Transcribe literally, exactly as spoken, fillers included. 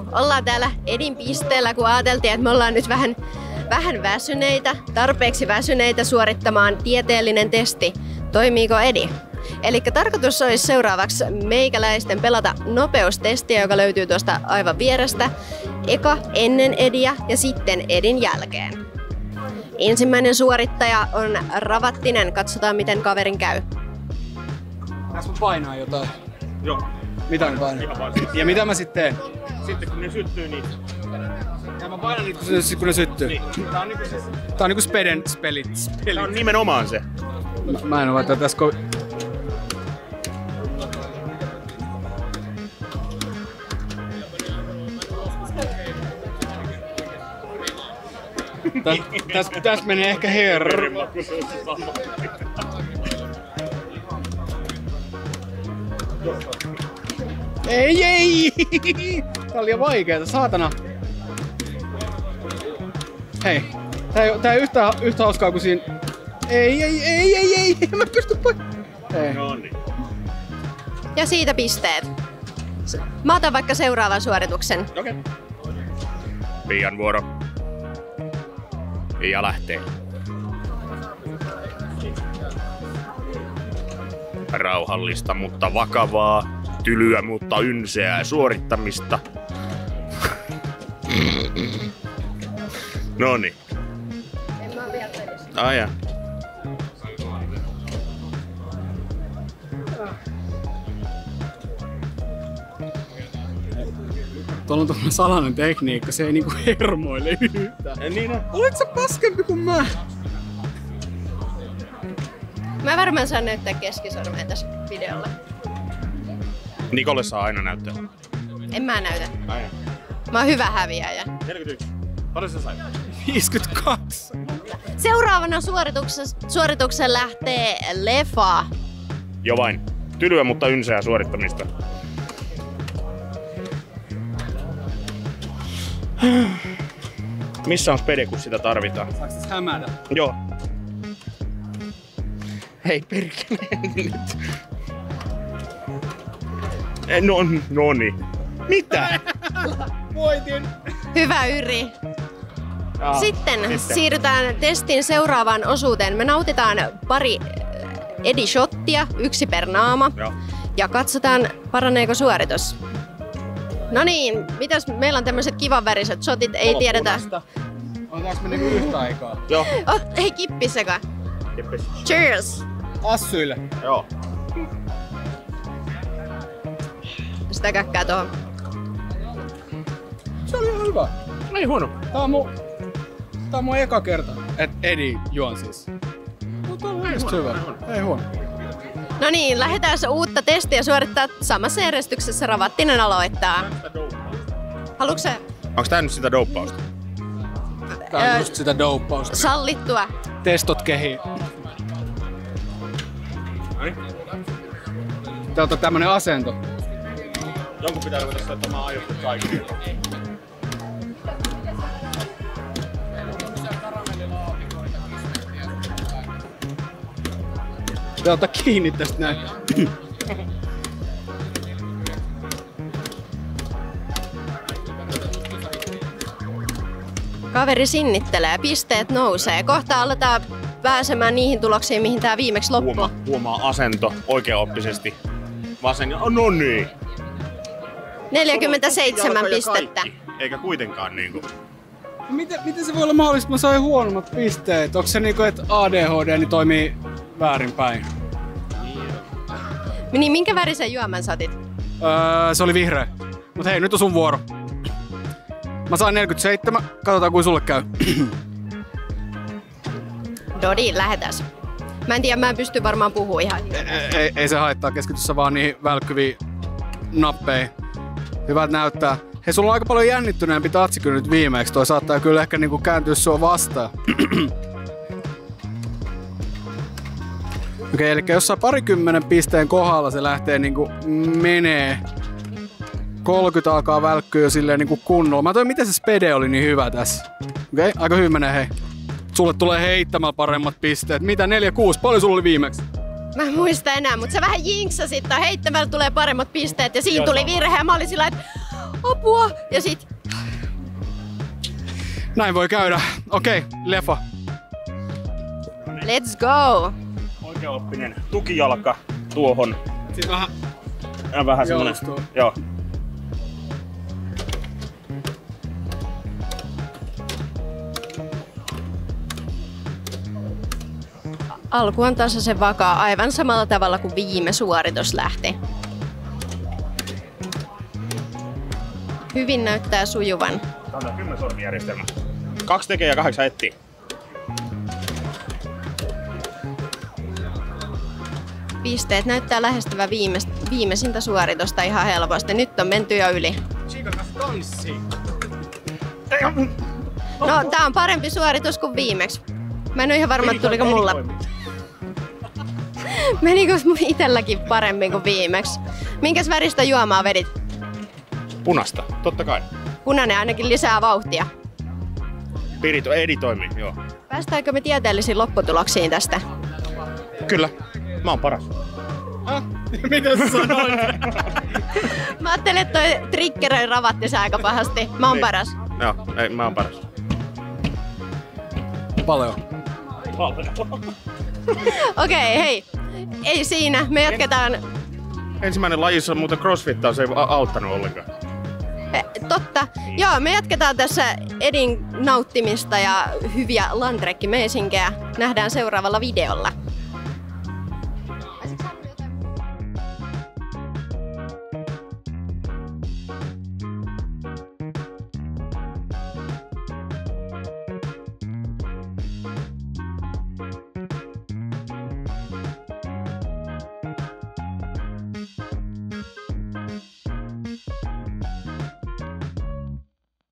ollaan täällä Edin pisteellä, kun ajateltiin, että me ollaan nyt vähän, vähän väsyneitä, tarpeeksi väsyneitä suorittamaan tieteellinen testi. Toimiiko Edi? Eli tarkoitus olisi seuraavaksi meikäläisten pelata nopeustestiä, joka löytyy tuosta aivan vierestä. Eka ennen Ediä ja sitten Edin jälkeen. Ensimmäinen suorittaja on Ravattinen. Katsotaan, miten kaverin käy. Tässä mä painaa jotain. Joo. Mitä mä painan? Ja mitä mä sitten teen? Sitten kun ne syttyy, niin... Ja mä painan niitä, kun ne, kun ne syttyy. Niin. Tää on niinku se... Tää on niinku speden spelit. spelit. Tää on nimenomaan se. Mä, mä en oo vaikka tässä ko... Täs, täs, täs menee ehkä herr. Ei, ei! Tää oli liian vaikeeta, saatana. Hei, tää ei, tää ei yhtä, yhtä hauskaa kuin siinä... Ei, ei, ei, ei, ei, ei, mä pysty pois. Ei. No niin. Ja siitä pisteet. Mä otan vaikka seuraavan suorituksen. Okei. Okay. Pian vuoro. Ja lähtee. Rauhallista, mutta vakavaa. Tylyä, mutta ynseää suorittamista. Noniin. En mä oo vielä pelissä. Ai ja. Tuolla on tommonen salainen tekniikka, se ei niinku hermoile yhtään. Ja niin on. Olet sä paskempi kuin mä? Mä varmaan saan näyttää keskisormeen tässä videolla. Nikolle saa aina näyttää. En mä näytä. Ai ja. Mä oon hyvä häviäjä. neljäkymmentäyksi. Paljon sä sait? viisikymmentäkaksi. Seuraavana suorituksessa, suorituksen lähtee Lefa. Jo vain. Tylyä, mutta ynseää suorittamista. Missä on spede, kun sitä tarvitaan? Saaks tässä hämädä? Joo. Hei perkele nyt. Eh, No, no niin. Mitä? Voitin! Hyvä Yri. Jaa, Sitten, sitten siirrytään testin seuraavaan osuuteen. Me nautitaan pari Edi-shottia, yksi per naama. Joo. Ja katsotaan, paraneeko suoritus. No niin, mitäs meillä on tämmöiset kivan väriset shotit, ei tiedetä. Otetaanko me niinku yhtä aikaa? Joo. Oh, hei kippiseka. Kippis. Cheers! Assyille. Joo. Sitä käkkää tuohon. Se oli ihan hyvä. Ei huono. Tää on mun... Tää on mun eka kerta, et Edi juon siis. Mutta on hyvä. hyvä. Ei huono. No niin, lähdetään uutta testiä suorittaa samassa järjestyksessä. Ravattinen aloittaa. Haluatko sä Onks tää nyt sitä douppausta? Tää on Ää, just sitä douppausta. sallittua? Testot kehiin. Noniin. Tää on tämmönen asento. Jonkun pitää ruveta soittamaan aiottu kaikki. Pitää ottaa kiinni tästä näin. Kaveri sinnittelee, pisteet nousee. Kohta aletaan pääsemään niihin tuloksiin, mihin tää viimeksi loppui. Huomaa, huomaa asento oikeaoppisesti. Vasen ja... No niin. neljäkymmentäseitsemän Jalka ja pistettä. kaikki. Eikä kuitenkaan niinku... Miten, miten se voi olla mahdollista, että mä sain huonommat pisteet? Onko se niinku, että A D H D niin toimii väärinpäin? Niin minkä värisen juoman sä otit? Öö, se oli vihreä. Mut hei, nyt on sun vuoro. Mä sain neljäkymmentäseitsemän, katsotaan kuin sulle käy. Dodi, lähetäs. Mä en tiedä, mä en pysty varmaan puhumaan ihan. Ei, ei, ei se haittaa, keskityssä vaan niihin välkkyviin nappeihin. Hyvät näyttää. Hei, sulla on aika paljon jännittyneempi tatsi kyllä nyt viimeeksi. Toi saattaa kyllä ehkä niinku kääntyä sua vastaan. Okei, okay, eli jossain parikymmenen pisteen kohdalla se lähtee niinku menee. kolmekymmentä alkaa välkkyä jo silleen niinku kunnolla. Mä toin, miten se spede oli niin hyvä tässä. Okei, okay, aika hyvin menee, hei. Sulle tulee heittämällä paremmat pisteet. Mitä, neljä kuusi? Paljon sulla oli viimeksi? Mä en muista enää, mutta sä vähän jinksasit, tai heittämällä tulee paremmat pisteet, ja siinä Joo, tuli sama. virhe, ja mä olin sillä, että apua! Ja sit... Näin voi käydä. Okei, okay, leffa. Let's go! Oikeaoppinen tukijalka tuohon. Siis vähän... Ja vähän semmonen... Joustuu. Joo. Alku on tasaisen vakaa aivan samalla tavalla kuin viime suoritus lähti. Hyvin näyttää sujuvan. Tämä on kymmenen sormin järjestelmä. Kaksi tekee ja kahdeksan etsii. Pisteet näyttää lähestyvän viimeis- viimeisintä suoritusta ihan helposti. Nyt on menty jo yli. Chica kanssa tanssii. No, tää on parempi suoritus kuin viimeksi. Mä en oo ihan varma, että tuliko mulla... Menikö mun itelläkin paremmin kuin viimeksi? Minkäs väristä juomaa vedit? Punasta, totta kai. Punainen ainakin lisää vauhtia. Pirit, Edi toimii, joo. Päästäänkö me tieteellisiin lopputuloksiin tästä? Kyllä, mä oon paras. Ah, mitä sä sanoit? Mä ajattelin, että toi triggeröi ravattinsa aika pahasti. Mä oon Ei. paras. Joo, ei, mä oon paras. Paljon. Okei, okay, hei. Ei siinä. Me jatketaan. Ensimmäinen lajissa muuten crossfittaus ei a- auttanut ollenkaan. Eh, Totta. Joo, me jatketaan tässä Edin nauttimista ja hyviä landrekki-meisinkejä. Nähdään seuraavalla videolla.